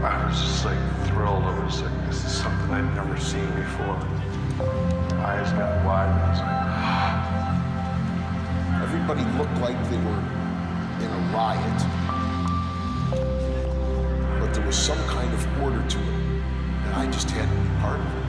I was just like thrilled. I was like, this is something I'd never seen before. My eyes got wide and I was like, Everybody looked like they were in a riot, but there was some kind of order to it, and I just had to be part of it.